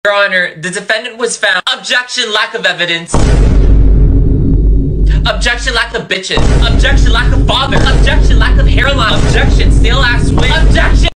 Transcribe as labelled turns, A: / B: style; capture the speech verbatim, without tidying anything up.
A: Your Honor, the defendant was found. Objection, lack of evidence. Objection, lack of bitches. Objection, lack of father. Objection, lack of hairline. Objection, stale ass wig. Objection.